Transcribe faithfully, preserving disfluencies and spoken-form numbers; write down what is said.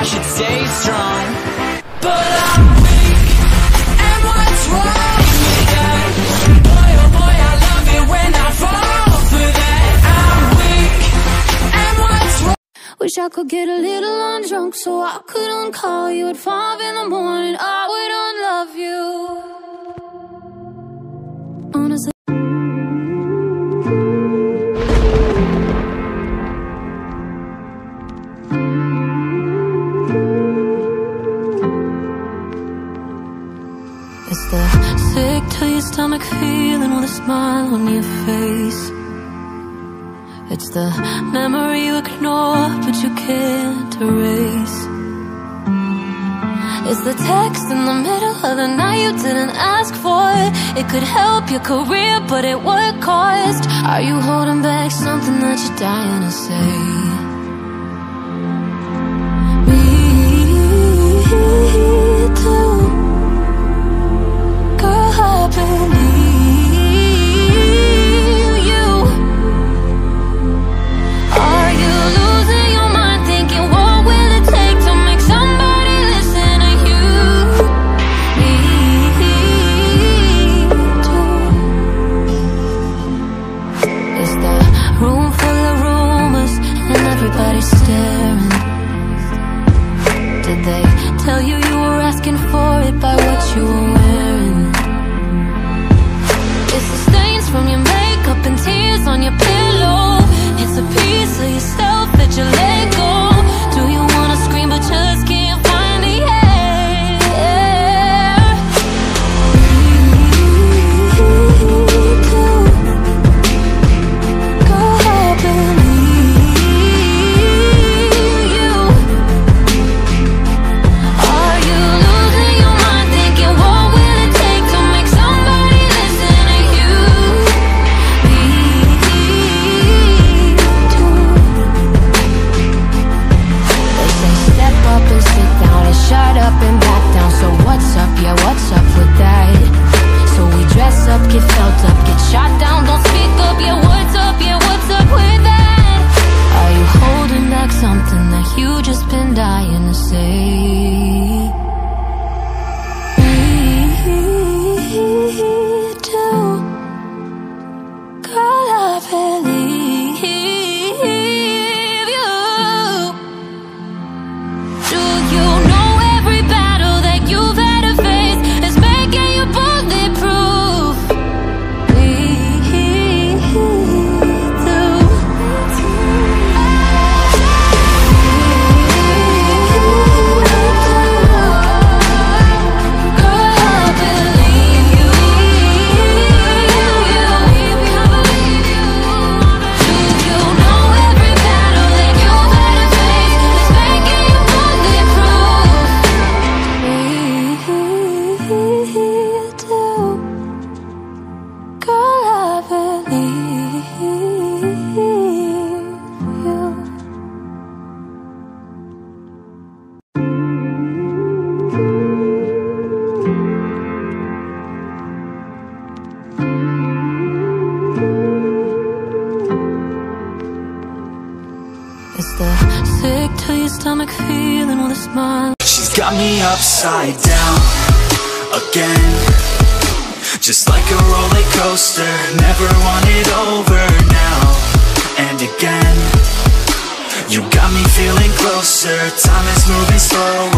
should stay strong. But I'm weak, and what's wrong with that? Boy, oh boy, I love it when I fall for that. I'm weak, and what's wrong? Wish I could get a little undrunk so I couldn't call you at five in the morning. I would unlove you. Honestly, it's the sick to your stomach feeling with a smile on your face. It's the memory you ignore but you can't erase. It's the text in the middle of the night you didn't ask for. It could help your career, but at what cost? Are you holding back something that you're dying to say? Me too. Girl, I believe you. Are you losing your mind thinking what will it take to make somebody listen to you? Me too. Is the room full of rumors and everybody's staring? Did they tell you you were asking for it by what you were wearing? It's the stains from your makeup and tears on your pillow. It's a piece of yourself that you let go. Do you wanna scream but just can't find the air? Me too. Girl, I believe you. Are you losing your mind thinking what will it take to make somebody listen to you? Me too. They say step up and sit down and shut up and back down. So what's up, yeah, what's up with that? So we dress up, get felt up, get shot down, don't speak up, yeah, what's up, yeah, what's up with that? Are you holding back something that you just been dying to say? Me too. Girl, I believe you. Do you know every battle that you've had to face is making you bulletproof? Me too. Girl, I believe you. Do you know every battle that you've had to face is making you bulletproof? Me too. Girl, I believe you. It's the sick to your stomach feeling with a smile. She's got me upside down again, just like a roller coaster. Never want it over now and again. You got me feeling closer. Time is moving slow